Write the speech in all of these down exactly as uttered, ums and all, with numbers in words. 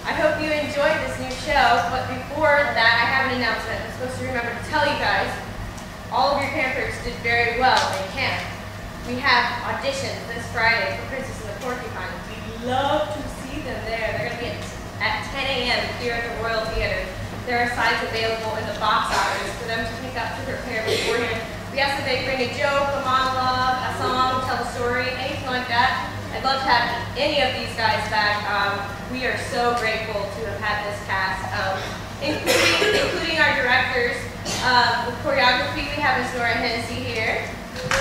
I hope you enjoyed this new show, but before that, I have an announcement. I'm supposed to remember to tell you guys, all of your campers did very well in camp. We have auditions this Friday for Princess and the Porcupine. We'd love to see them there. They're going to be at ten A M here at the Royal Theater. There are signs available in the box office for them to pick up to prepare beforehand. We ask that they bring a joke, a monologue, a song, tell a story, anything like that. I'd love to have any of these guys back. Um, we are so grateful to have had this cast, um, including, including our directors. Um, with choreography, we have Miz Nora Hennessy here.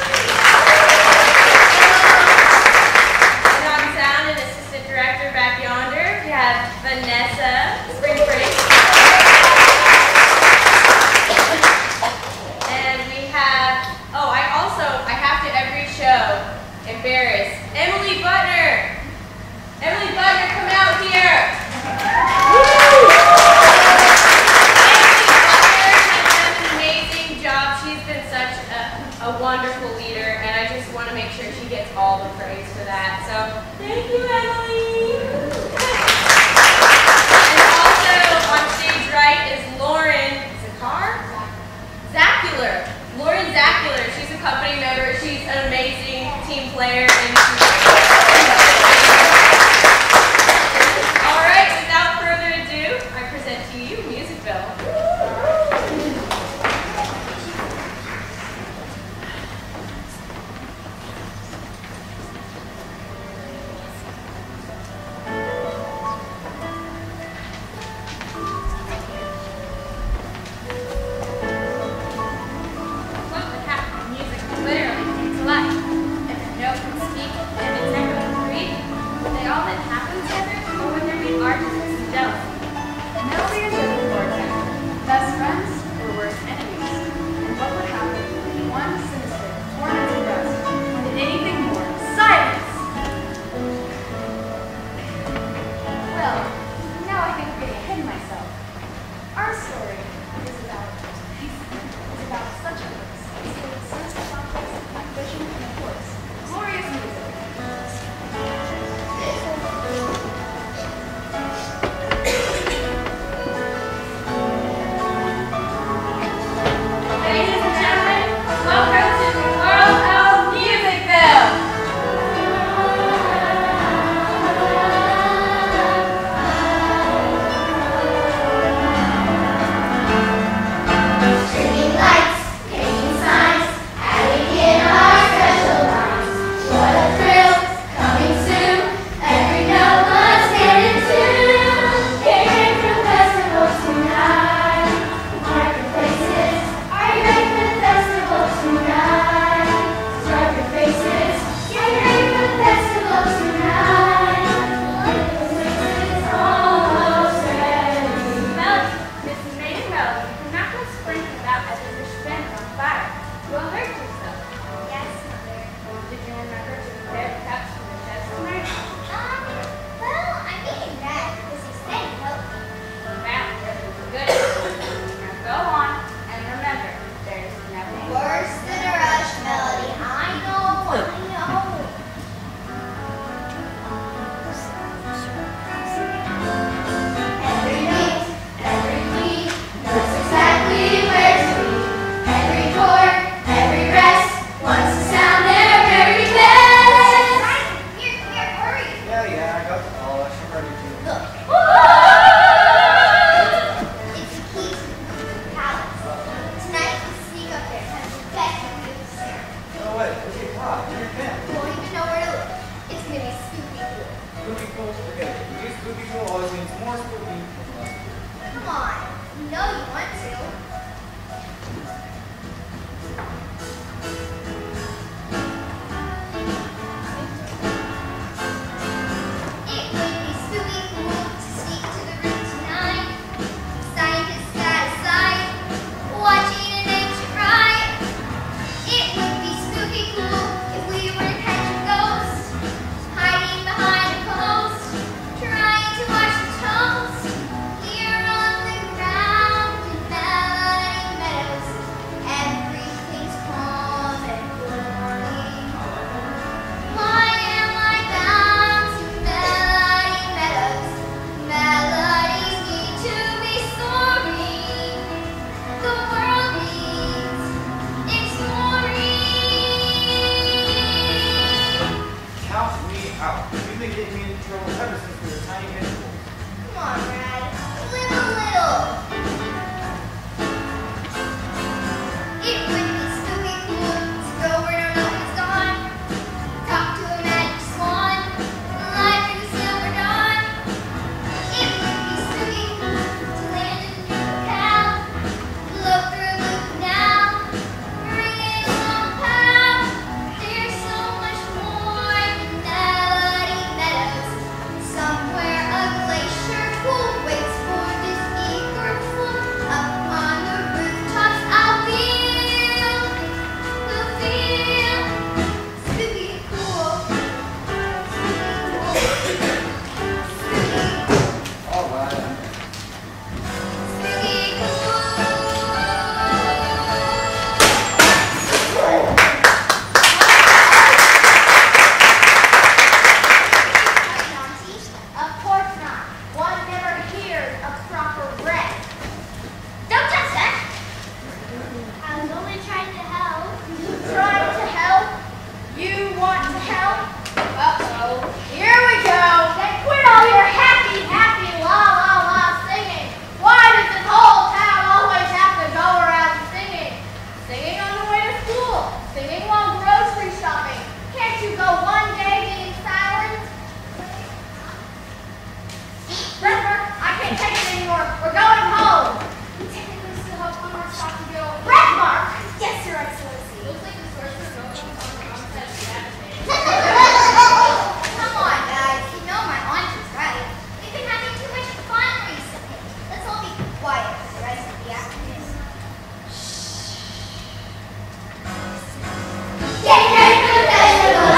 And on sound and assistant director back yonder, we have Vanessa Spring Break. And we have, oh, I also, I have to every show embarrass Emily Butner. Emily Butner, come out here. Emily Butner has done an amazing job. She's been such a, a wonderful leader, and I just want to make sure she gets all the praise for that. So, thank you, Emily. And also on stage right is Lauren Zakar? Zacular. Lauren Zacular. She's a company member. She's an amazing team player. And all right, without further ado, I present to you Musicville. Trying to watch the toes, here on the ground, and We're going home. We technically still have one more stop to go. Red Mark. Yes, Your Excellency. Looks like the sorcerer goes on the wrong side of the database. Come on, guys. You know my aunt is right. We've been having too much fun recently. Let's all be quiet for the rest of the afternoon. Shh. Getting ready for the festival.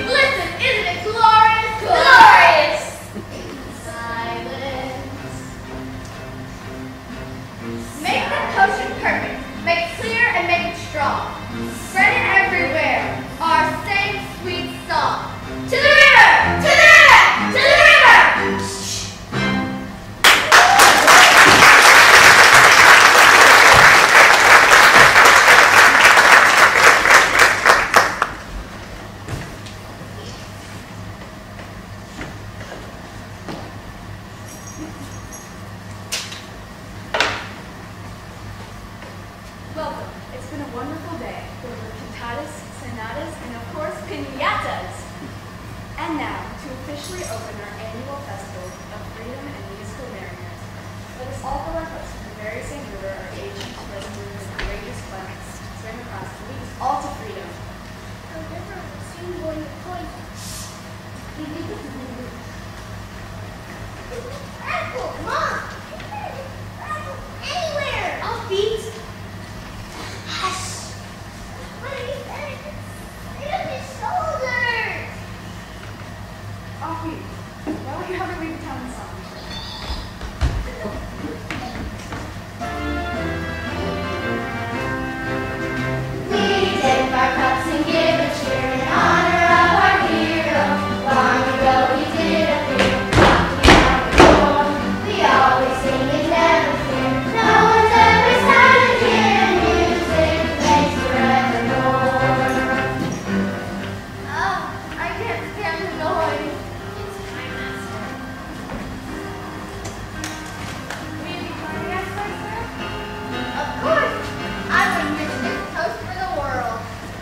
Silence. officially open our annual festival of freedom and musical merriment. Let us all go our host to the very same river our ancient resolute and courageous planets swam across to lead us all to freedom. The river will soon go into poison. Apple, Mom! Apple, anywhere! I'll beat. Hush! What are you saying? Right up his shoulders! Off you. Why don't you have her lead the town in song? We dip our cups and give a cheer in honor of our hero. Long ago he did appear, knocking on the door. We always sing and never fear. No one's ever silent here. Music makes forevermore. Oh, I can't stand the noise. It's time, Master. Will you be joining us, Master? Of course. I wouldn't miss this toast for the world.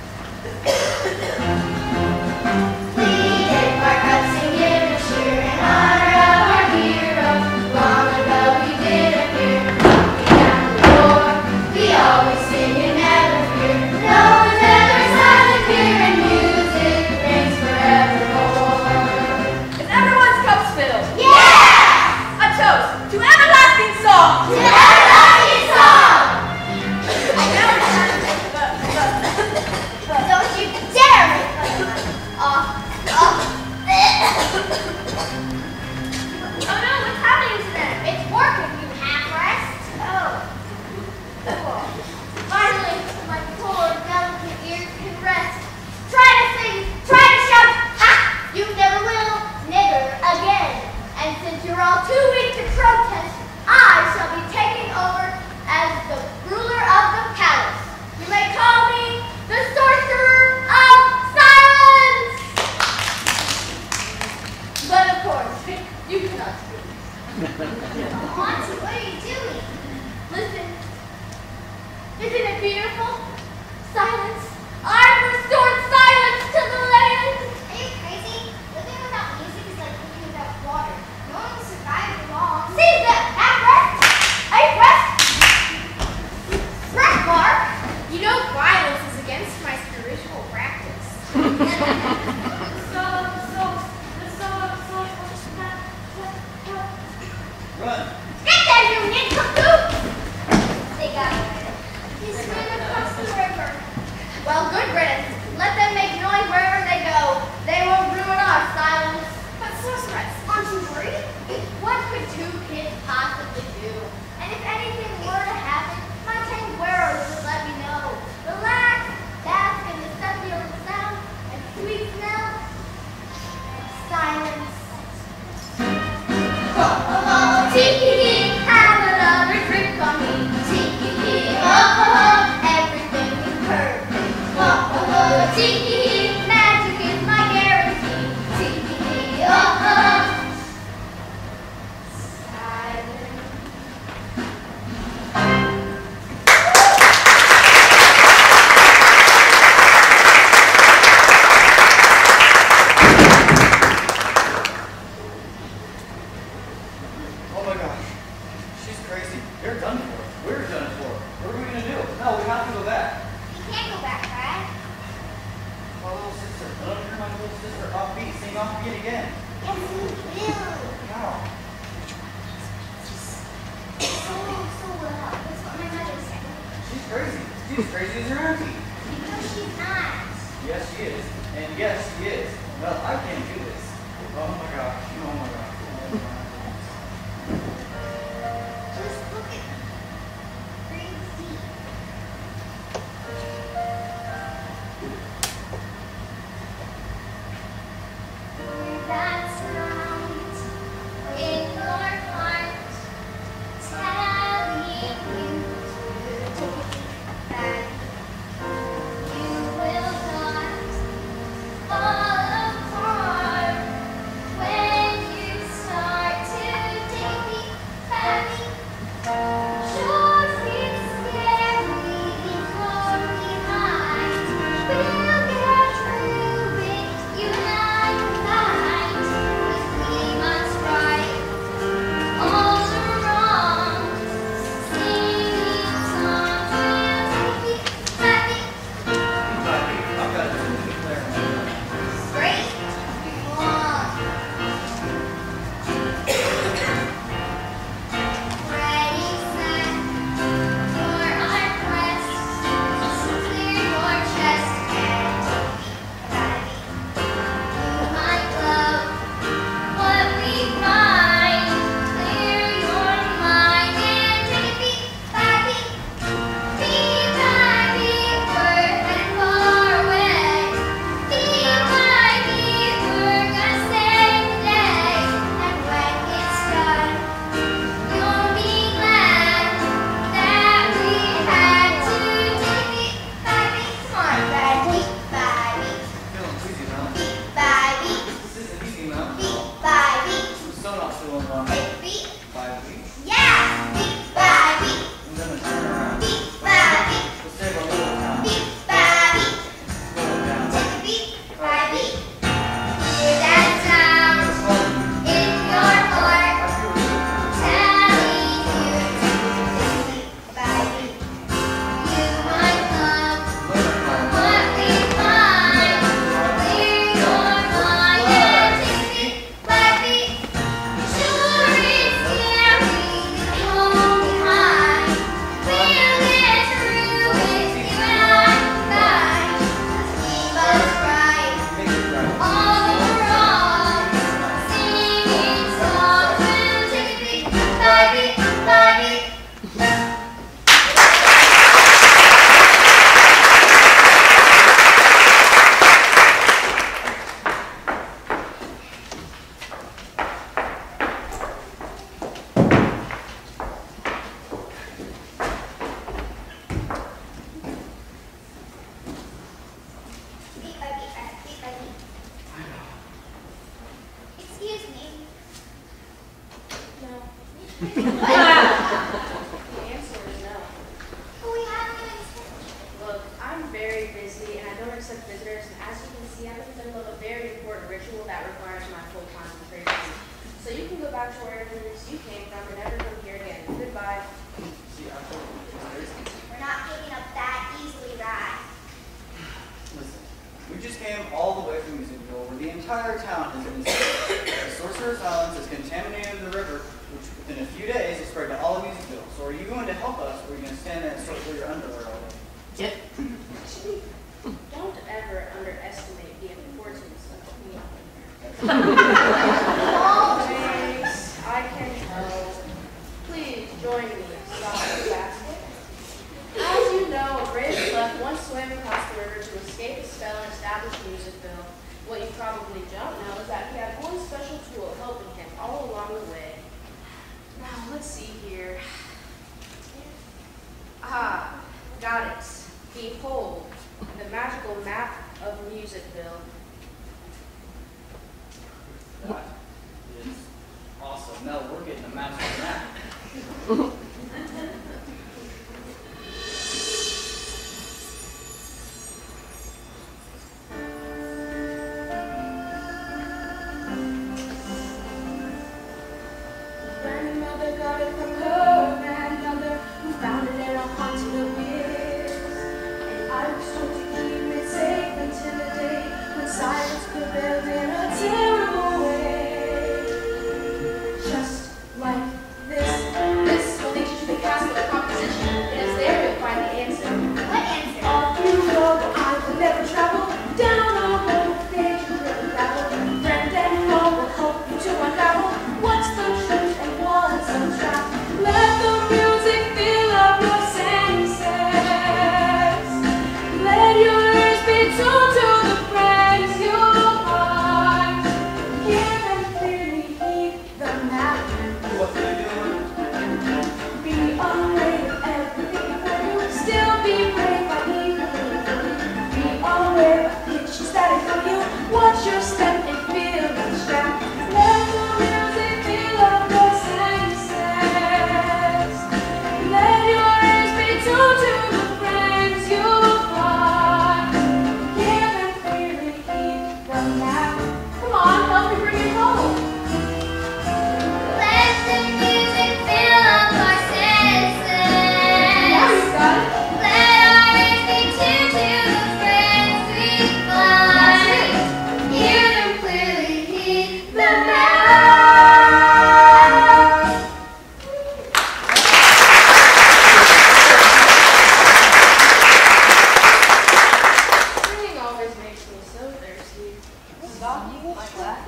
We dip our cups and give a cheer in honor of our hero. Long ago he did appear, knocking at the door. We always sing and never fear. No one's ever silent here, and music rings forevermore. Is everyone's cups filled? Yeah! A toast to everlasting song! To everlasting song! Now it's time to the, the, the, Don't you dare make fun of us. Off, off. Oh no, what's happening to them? It's working, you half-rest. Oh. Cool. Finally, my poor delicate ears can rest. Try to sing, try to shout, ha! You never will, never again. And since you're all too weak to protest, I shall be taking over as the ruler of the palace. You may call me the sorcerer of silence. But of course, you cannot speak. Monty, what are you doing? Listen. Isn't it beautiful? Silence. I've restored silence to the land. Are you crazy? Living without music is like living without water. No one will survive long. See that? Have rest. A rest. Rest, Mark. You know violence is against my spiritual practice. so, so, so, so, so, Run. Get there, you nincompoop! They got it. He's swam across the river. Well, good riddance. Let them make noise wherever they go. They won't ruin our silence. But sorceress, aren't you worried? What could two kids possibly do? And if anything were to happen, my tame wearers would let me know. Relax, bask in the succulent sound and sweet smell. Silence. Oh, oh, oh, tiki, have another drink on me. Tiki, oh, oh, oh, everything is perfect. Oh, oh, oh, tiki, magic is my guarantee. Tiki, oh, oh. Silence. Oh my gosh. She's crazy. You're done for. We're done for. What are we gonna do? No, we have to go back. We can't go back, Brad. My little sister. Let her hear my little sister offbeat. Sing offbeat again. Yes, we will. How? So, so well. That's what my mother said. She's crazy. She's as crazy as her auntie. No, she's not. Yes, she is. And yes, she is. Well, I can't do this. Oh my gosh. Oh my gosh. Oh my gosh. Just look at them. Breathe deep. That's right. In your heart, telling you that you will not fall apart when you start One, Take a beat. five weeks. Yeah. Beat by beat. And then a turn around. Beat by beat. Let's save a little time. Beat by beat. Slow it down. Take a beat by beat. Hear that sound It's hard. in your heart. I feel really Telling you to take a beat by beat. You might love what we find. Clear your mind and take a beat by beat. Sure it's scary, the home behind. We'll get through it, you and I combined. Keep us right, Make it right. all wrong. Singing songs, we'll take a beat by beat by beat. Beat by beat by beat by beat. Excuse me. No. What? The answer is no. But we haven't even finished. Look, I'm very busy and I don't accept visitors, and as you can see, I'm in the middle of a very important ritual that requires my full concentration. So you can go back to wherever it is you came from and never come here again. Goodbye. See, I told you. It's Thursday. We're not giving up that easily, right? Listen, we just came all the way from Musicville, where the entire town has been saved. The Sorcerer's Islands has contaminated the river, which within a few days will spread to all of Musicville. So are you going to help us, or are you going to stand there and sort through your underwear all day? Actually, don't ever underestimate the importance of me. Thanks, I can help. Please join me in stocking the basket. As you know, Bridge left one swim across the river to escape the spell and establish Musicville. What you probably don't know is that he had one special tool helping him all along the way. Now, let's see here. Ah, got it. Behold, the magical map of Musicville. That is awesome. Now we're getting a master map. Grandmother got it from her grandmother, who found it in a haunted abyss. And I was told to keep it safe until the day when silence prevailed in a terrible way. Just like this, this will lead you to the castle of composition. It is there you'll find the answer. What answer? Off you go, but I will never travel down a road of danger and battle. Friend and foe will help you to unravel what's the truth and what's a trap. Let the music fill up your senses. Let your ears be tuned to the friends you'll find. Hear and clearly heed the map. What are you doing? Be afraid of everything before you. Still be brave by equally. Be aware of pitches that are from you. Watch your step and feel the strap. Let the music fill up your senses. Let your ears be tuned to the friends you'll find. Hear and clearly heed the map. Come on, help me bring it home. Let the music fill up our senses. Now you got it. Let our ears be tuned to the friends we find. Hear them clearly, heed the map. Singing always makes me so thirsty. Stop eating my glass.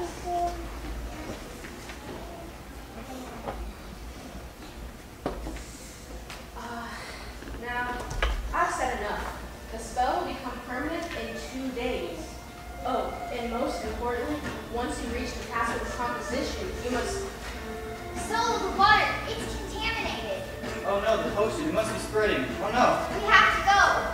Uh, now, I've said enough. The spell will become permanent in two days. Oh, and most importantly, once you reach the castle of composition, you must... Soul of the water, it's contaminated. Oh no, the potion. It must be spreading. Oh no. We have to go.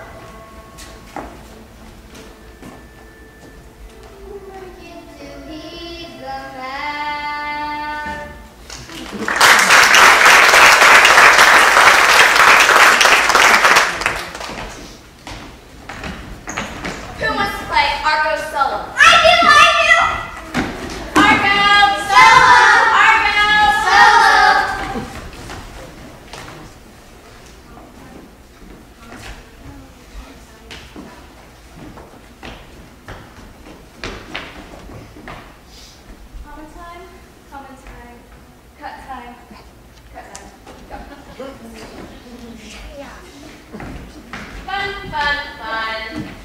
Forget to heed the map. Who wants to play Argo solo? I do, I do! Argo solo! Argo solo! Comment time, comment time, cut time, cut time, go. Fun, fun, fun.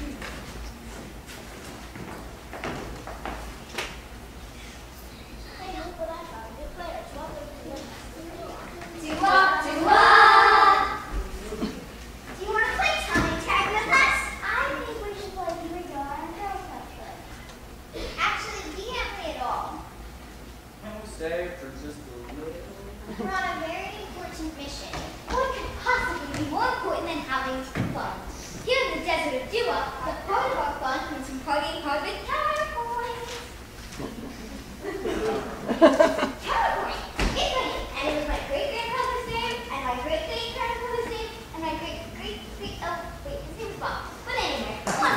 Do-wop, do-wop! Do you want to play tummy tag with us? I think we should play Ringo and Helicopter. Actually, we can't play at all. Can we stay for just a little? We're on a very important mission. What could possibly be more important than having fun? Here in the desert of Dua, the part of our fun comes from partying hard with counterpoint. Counterpoint! It's funny, and it was my great-grandfather's name, and my great-great-grandfather's name, and my great-great-great, oh, wait, his name was Bob. But anyway, one.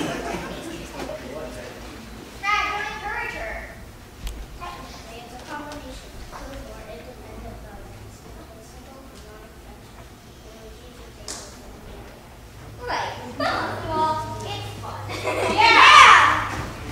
Dad, don't encourage her. Technically, it's a combination of two more independent elements. Right. But most of all, it's fun. Yeah!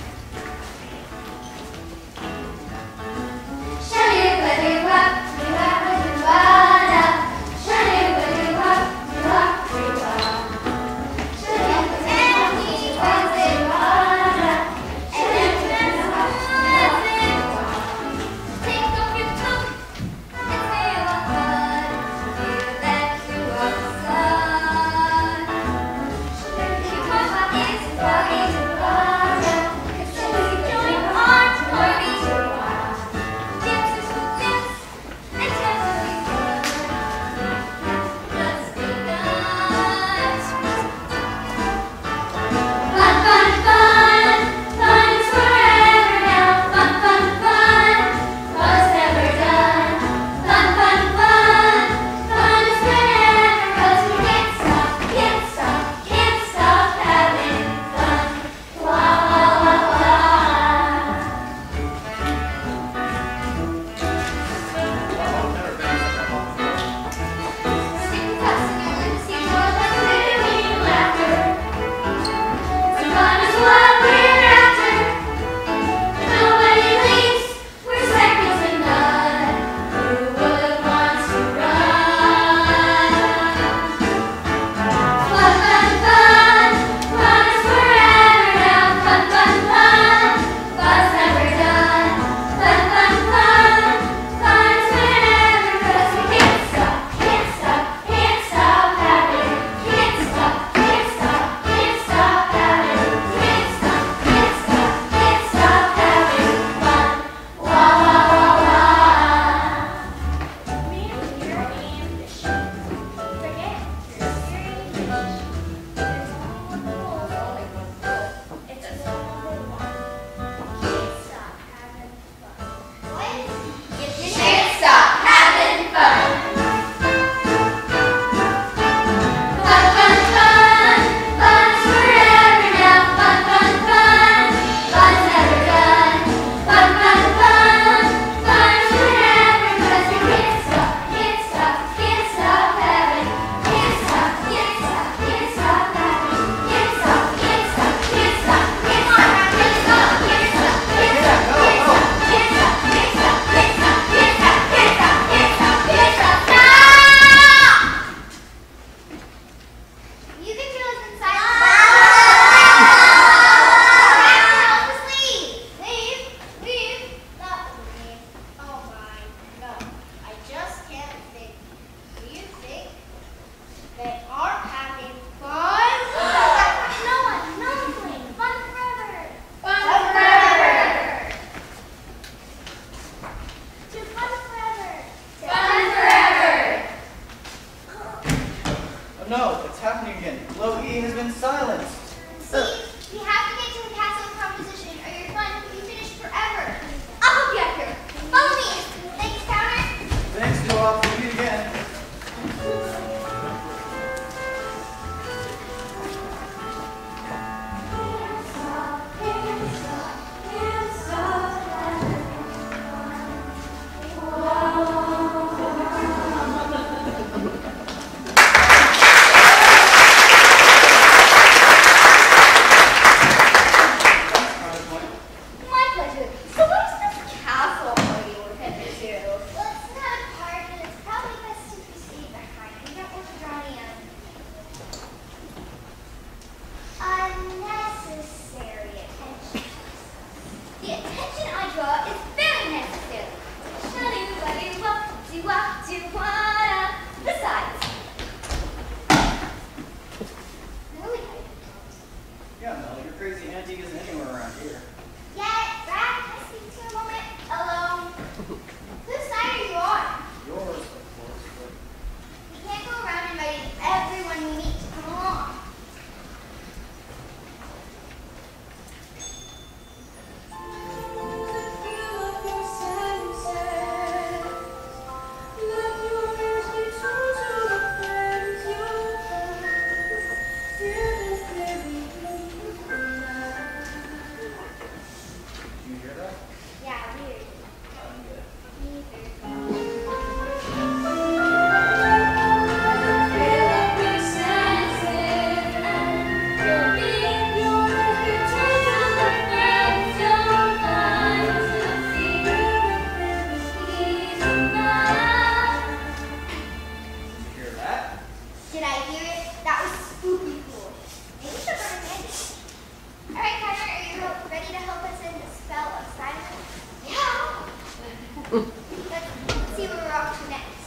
Let's see where we're up to next.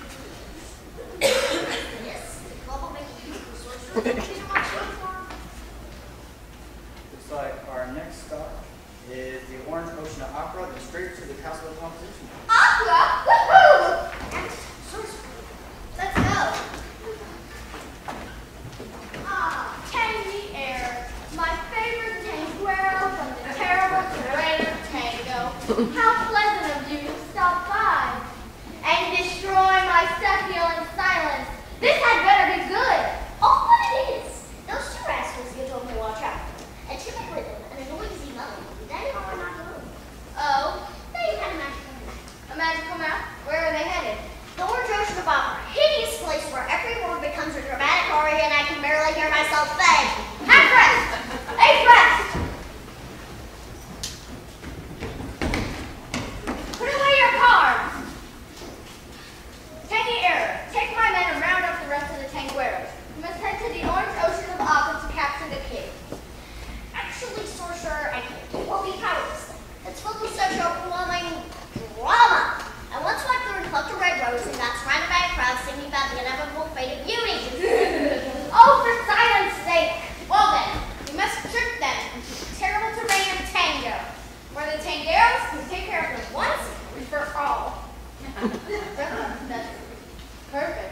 Yes, the global making beautiful sorcerer. Looks like our next stop is the Orange Ocean of Opera, then straight to the Castle of Composition. Opera? Woohoo! And sorcerer. Let's go. Ah, tangy air. My favorite tanguero from the terrible terrain of Tango. How pleasant of you to stop by and destroy my succulent silence. This had better be good. Oh, what it is! Those two rascals you told me to watch out for. A timid rhythm and a noisy melody. They are not alone. Oh, They had a magical night. a magical map? Where are they headed? The Orange Ocean of Opera, hideous place where every word becomes a dramatic aria and I can barely hear myself think. Half rest! Eighth rest! Put away your cards! Tangy error. Take my men and round up the rest of the tangueros. You must head to the Orange Ocean of Opera to capture the kid. Actually, sorcerer, I can't. It will be powerless. It's filled with such overwhelming drama. I once walked through and plucked a red rose and got surrounded by a crowd singing about the inevitable fate of beauty. Oh, for silence sake! Well then, we must trick them into the terrible terrain of Tango, where the Tangeros can take care of them once and for all. That's perfect.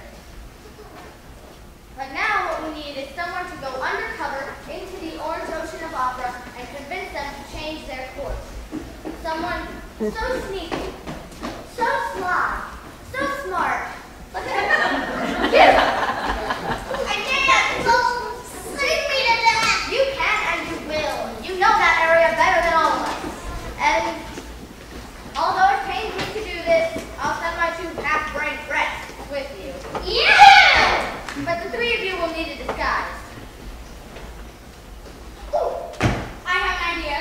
But now what we need is someone to go undercover into the Orange Ocean of Opera and convince them to change their course. Someone so sneaky, so sly, so smart. Look at you! I can't! Don't sing me to death! You can and you will. You know that area better than all of us. And although it pains me to do this, I'll send my two half-brain threats with you. Yeah! But the three of you will need a disguise. Ooh, I have an idea.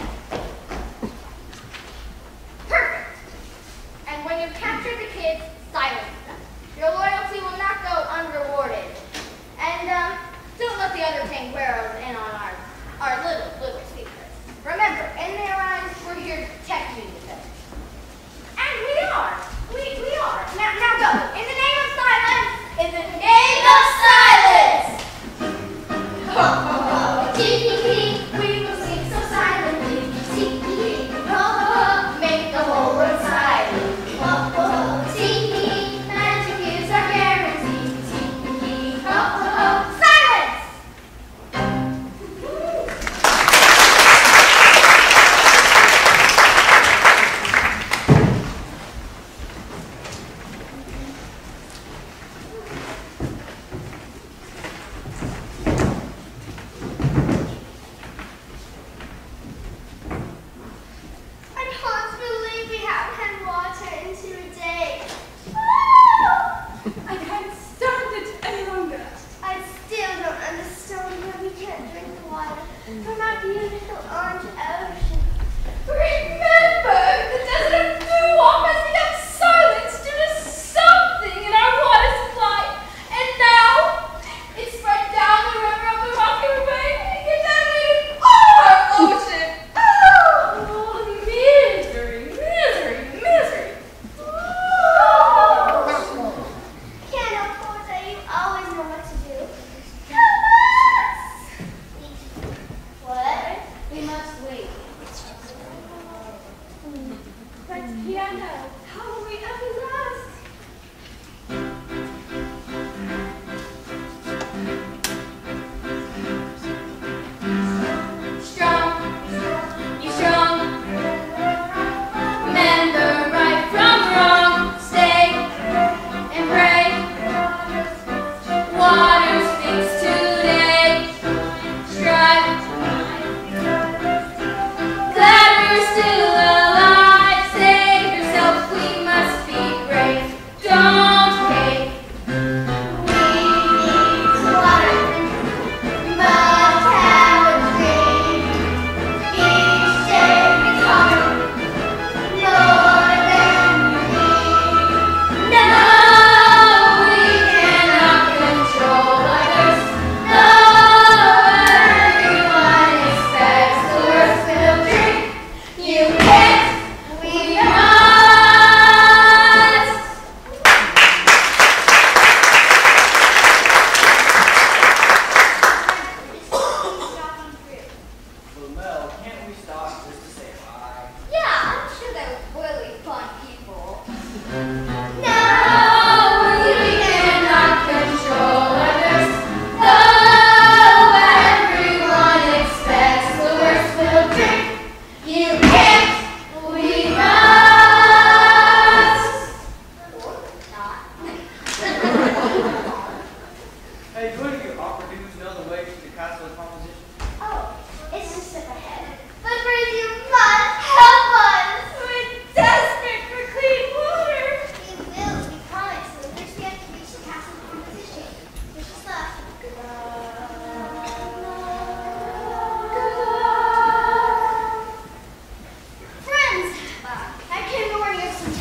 Perfect. And when you capture the kids, silence them. Your loyalty will not go unrewarded. And um, don't let the other tangueros in on our, our little, little secrets. Remember, in their eyes, we're here to protect you today. And we are. We, we are. Now, now go. In the name of silence. In the name of silence. We will sing so silently. Make the whole world silent. Magic is our guarantee. Silence. I can't believe we haven't had water in two days. I can't stand it any longer. I still don't understand why we can't drink water from our beautiful orange ocean. Remember, the desert of Duo has become silent due to something in our water supply. And now, it's spread down the river of the Rocky Bay and contaminated all our ocean. Oh, misery, misery, misery. Can't afford that. You always know what to do. Help us! What? We must wait. But piano, how will we ever last? Strong, you strong. Remember right from wrong. Stay and pray. Water speaks today. Strive. Glad we're still alive. Save yourself, we must be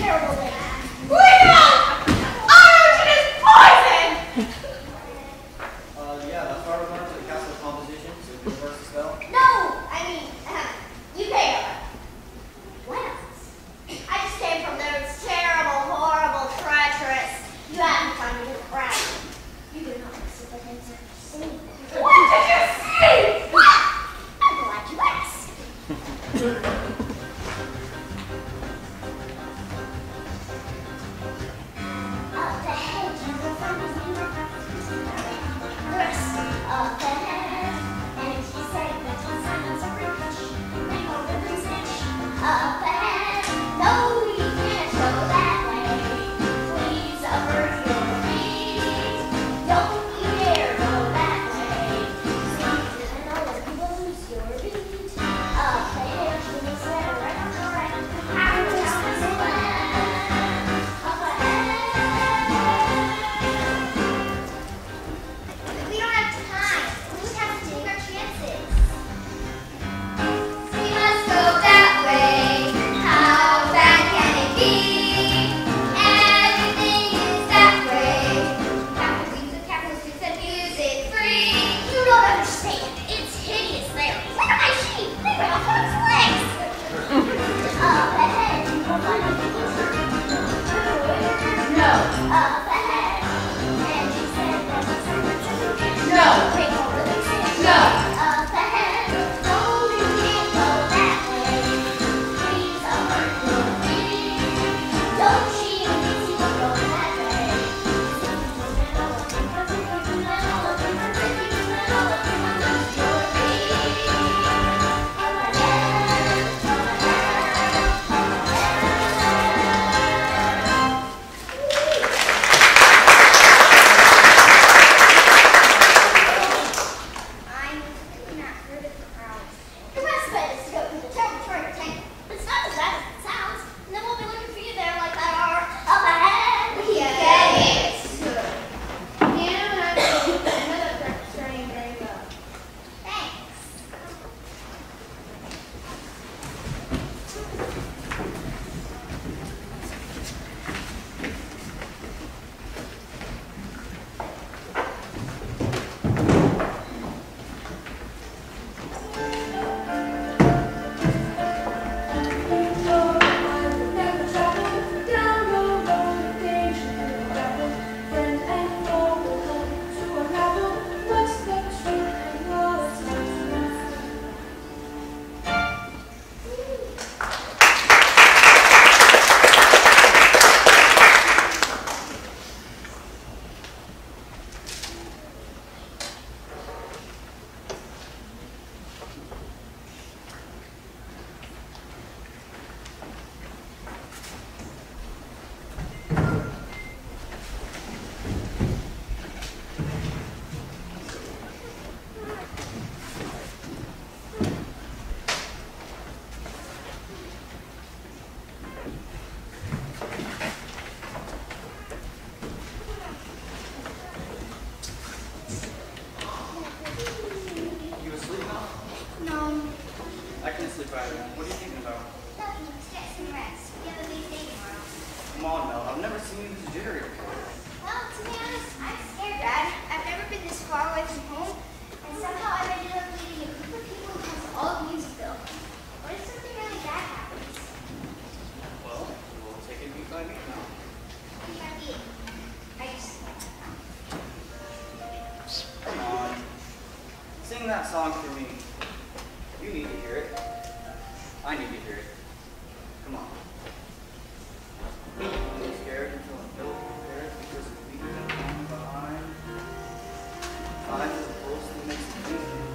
terrible thing. Leo! Oxygen is poison! Uh, yeah, that's why we're going to the castle composition to reverse the spell. No, I mean, uh, you pay over. What else? I just came from those terrible, horrible, treacherous. You haven't time to look around. You do not see the things that you see. What did you see? What? I'm glad you asked. Up ahead, you will find me. Dress up ahead, and she said that the silence are rich. They know the message. Up ahead, no, you can't go that way. Please avert your feet. Don't you dare go that way. See, and always lose your beat. Up ahead, you will set a right on right. Our town is land. Up ahead. We don't have time. We just have to take our chances. We must go that way. How bad can it be? Everything is that way. Capital music, capital streets, and music free. You don't understand. It's hideous there. Look at my sheep. They have a horse legs. Up ahead, you will find a loser. No. Up ahead. And she said that the silence are rich. No. They won't really say. No. Up ahead. No, you can't go that way. Please avert your feet. Don't cheat and see you go that way. I'm not good at the crowds. The best bet is to go through the territory tank. It's not as bad as it sounds. And then we'll be looking for you there like that are up ahead. Yeah. Get it. Nana and I will end up demonstrating very well. Thanks. You asleep now? No. I can't sleep either. What are you thinking about? Nothing. Just get some rest. We have a big day tomorrow. Come on, Mel. I've never seen you this jittery before. Well, to be honest, I'm scared, Dad. I've never been this far away from home, and somehow I've ended up leading a group of people who comes all of Musicville. What if something really bad happens? Well, we'll take it beat by beat now. We might be. I just Come on. Sing that song for me. You need to hear it. I need to hear it. Come on. I'm scared until I'm ill prepared because of weakness and behind. Five is a pulse that makes it easy.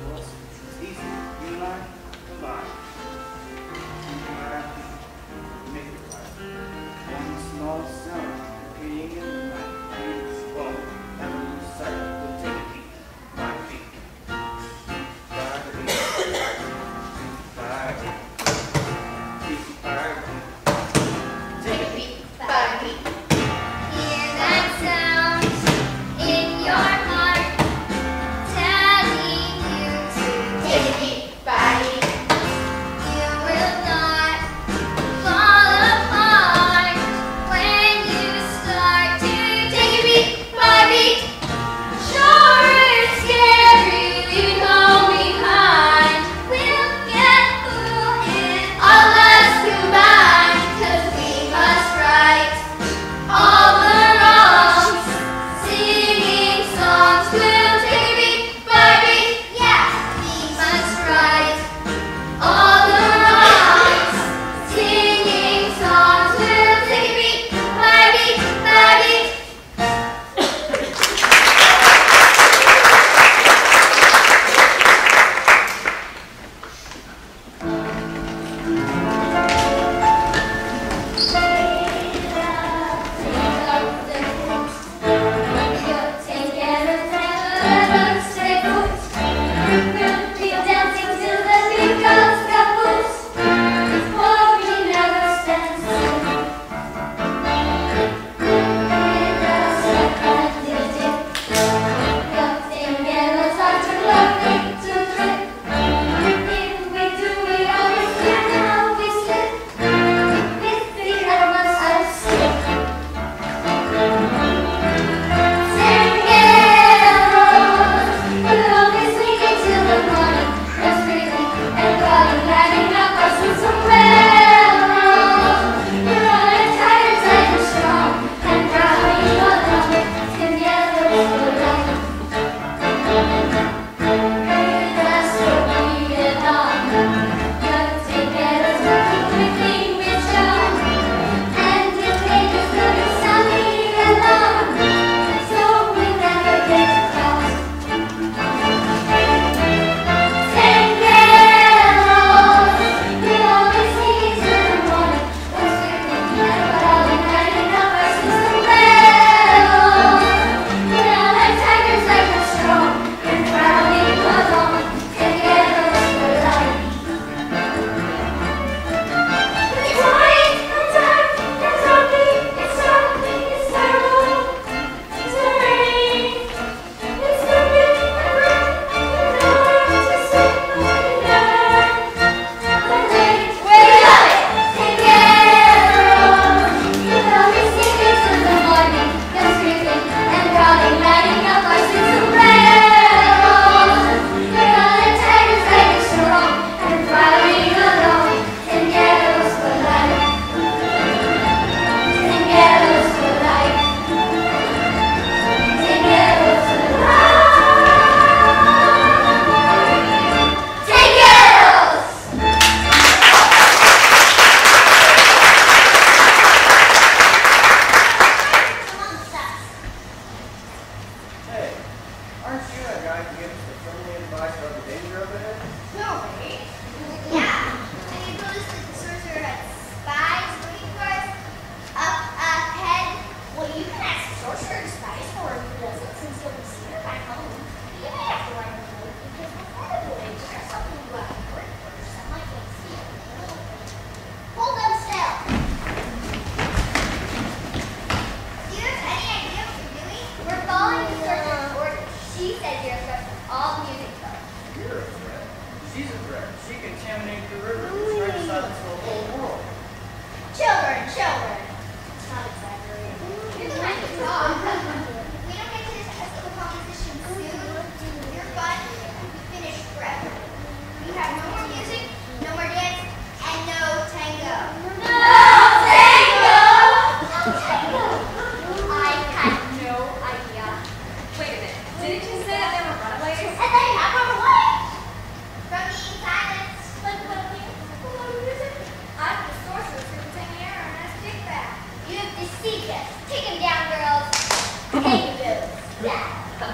his secret. Take him down, girls. Hey, you boobs. Yeah.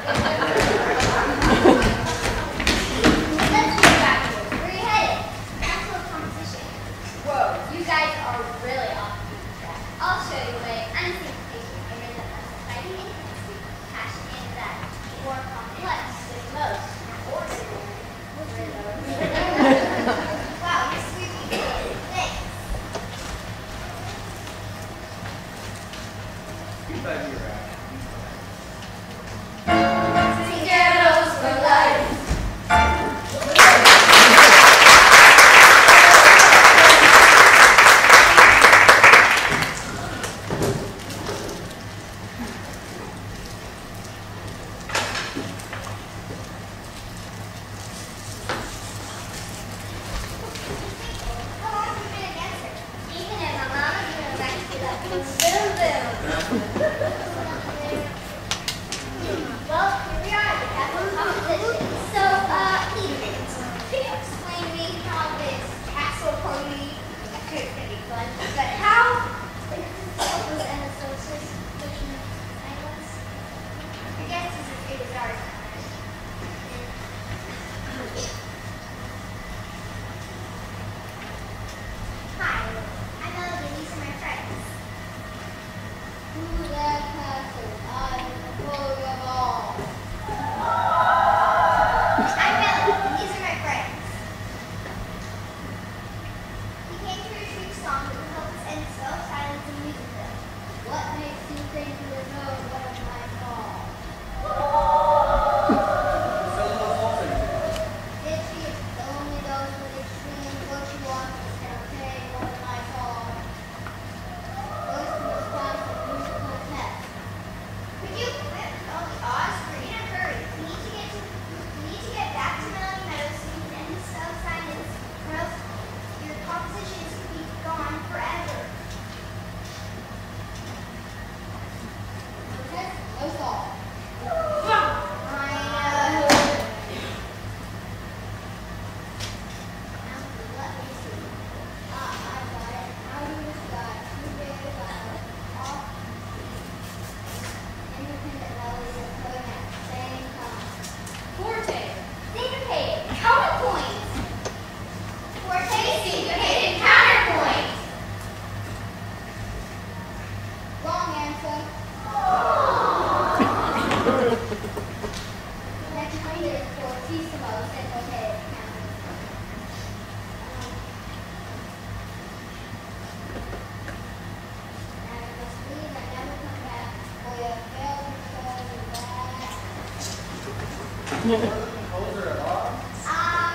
Let's get back to this. Where are you headed? National competition. Whoa, you guys are really off the beaten track. I'll show you a way. I'm seeing patient areas that are society intensity, passion, and that more complex than most ordinary. Wow, you're sweet people. Thanks. You thought you were out. Ghettos for life. How long have you been against her? Even if my mama's gonna back to that boom, boom, boom. Well, here we are at the Catholic competition. So, uh, Ethan, can you explain to me how this castle party, okay, it's gonna be fun, but how is this and the solstice pushing angles? I guess this is as good as ours. Hi, I'm Melody. These are my friends. Who's that castle? I'm the bully of all. I'm Melody. These are my friends. We came to retrieve songs that will help us end self silence in Musicville. What makes you think you would know what of my call? So the whole thing. Did she? The only those with extreme what you want is okay, what of my call? Those to respond to musical test. Could you quit with all the odds? We're in a hurry. We need to get to we need to get back to Melody Meadows so we can end this self silence, or else your compositions could be gone forever. Okay, no fault. I know. Now, let me see. Ah, I got it. How do you got two big loud off independent melodies that going at the same time? Forte. Syncopated counterpoint. Forte syncopated counterpoint. Wrong answer. Next point is fortissimo syncopated counterpoint. And I must leave and never come back, for you have failed to show me that. Composer at law? Um,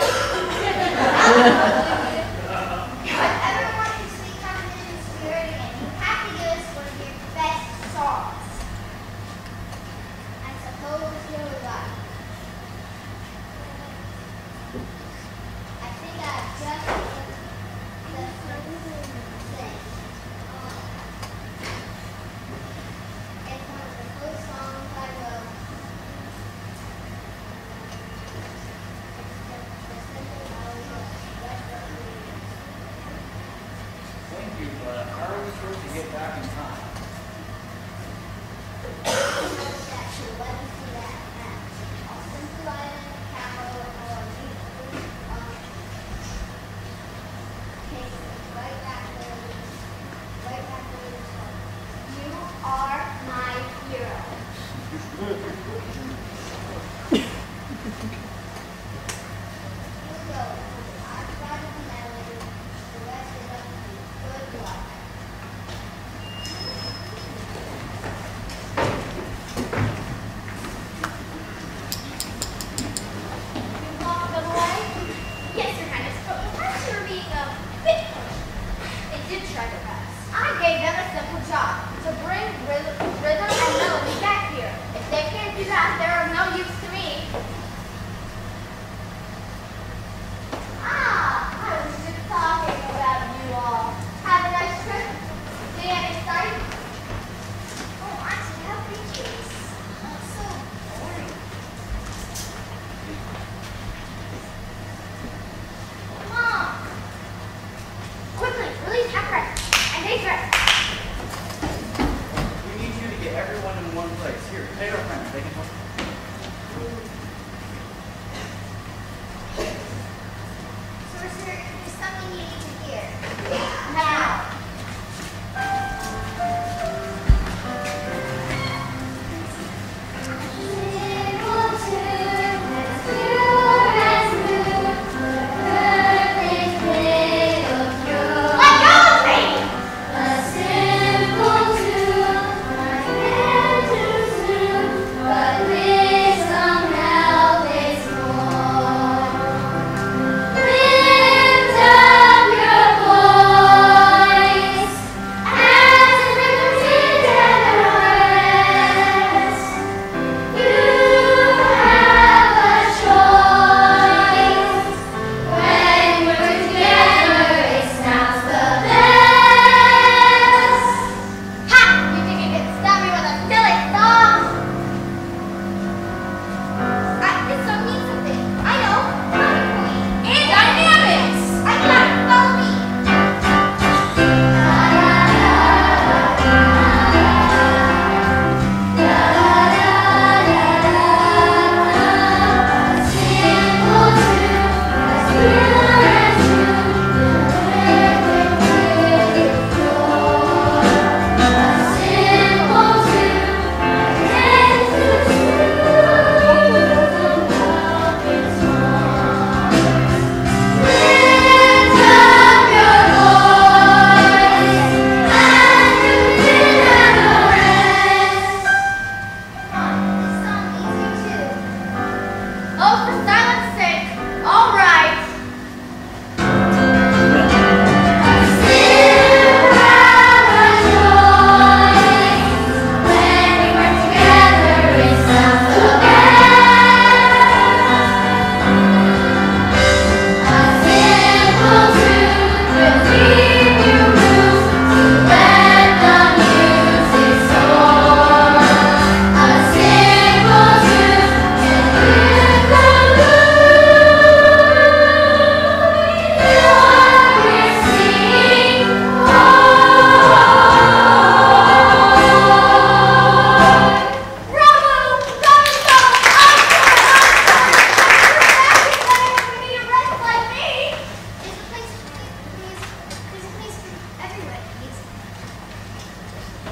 if ever want your sweet competition spirit again, you have to give us one of your best songs. I suppose you're right. I think I've just the certain thing. Um, it's one of the first songs I wrote. It's the, the simple melody of Western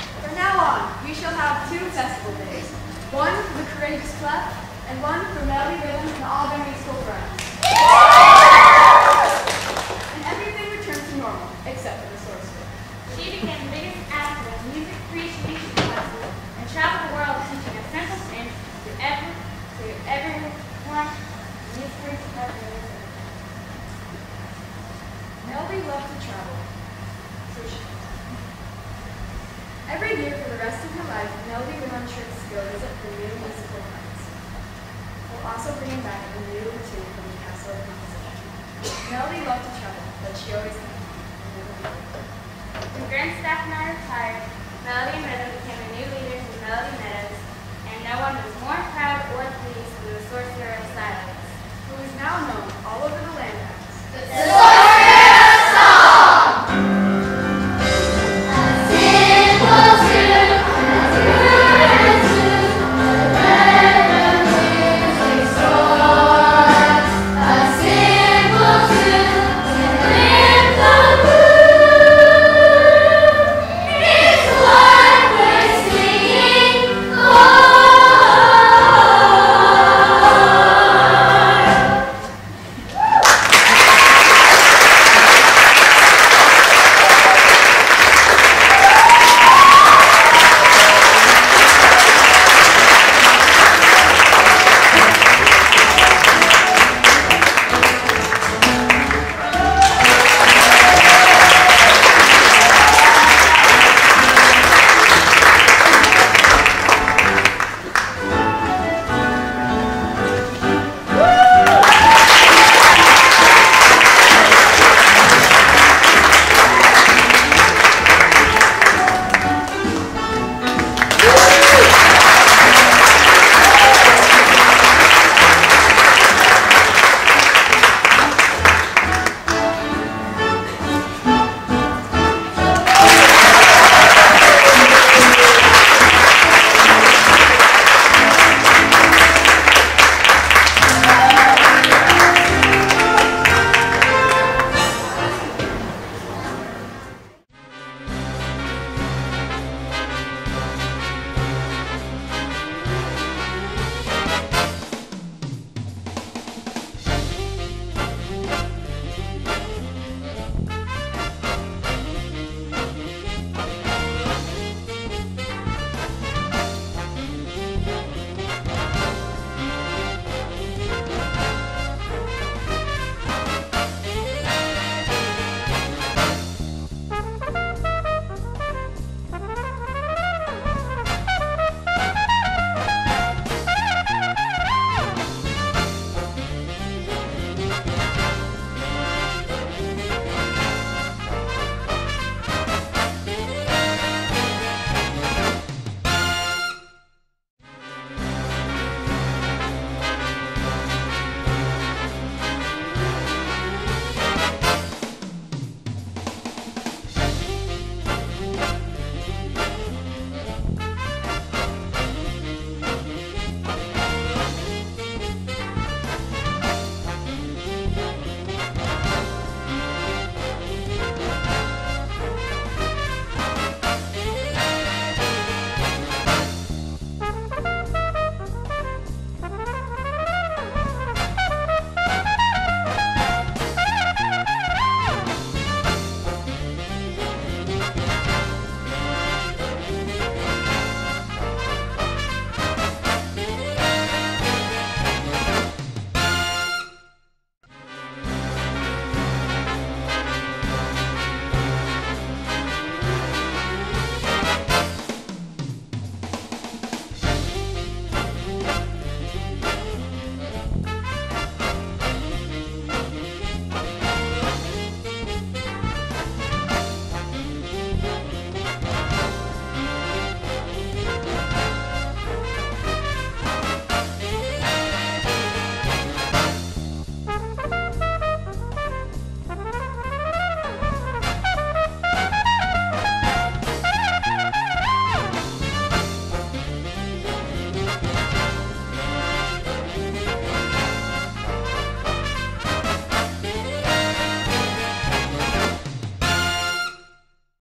From now on, we shall have two festival days. One for the Courageous Club, and one for Melody Rhythm and all their musical friends. And everything returned to normal, except for the sorcerer. She became the biggest advocate of music appreciation classes and traveled the world teaching a simple thing to every to everyone in this group of Melody loved to travel. So she, every year for the rest of her life, Melody went on trips to go visit her new musical friends, while also bringing back a new or two from the castle of composition. Melody loved to travel, but she always had When Grandstaff and I retired,